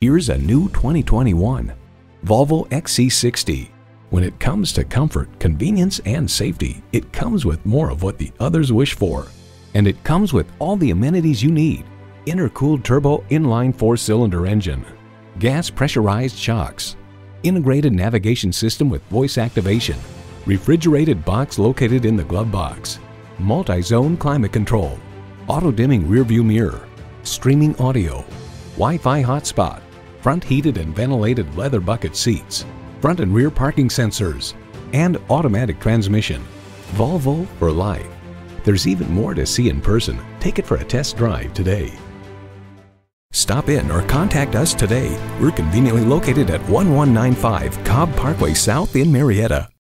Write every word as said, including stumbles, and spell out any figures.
Here's a new twenty twenty-one Volvo X C sixty. When it comes to comfort, convenience, and safety, it comes with more of what the others wish for. And it comes with all the amenities you need. Intercooled turbo inline four-cylinder engine, gas pressurized shocks, integrated navigation system with voice activation, refrigerated box located in the glove box, multi-zone climate control, auto-dimming rear-view mirror, streaming audio, Wi-Fi hotspot, front heated and ventilated leather bucket seats, front and rear parking sensors, and automatic transmission. Volvo for life. There's even more to see in person. Take it for a test drive today. Stop in or contact us today. We're conveniently located at one one nine five Cobb Parkway South in Marietta.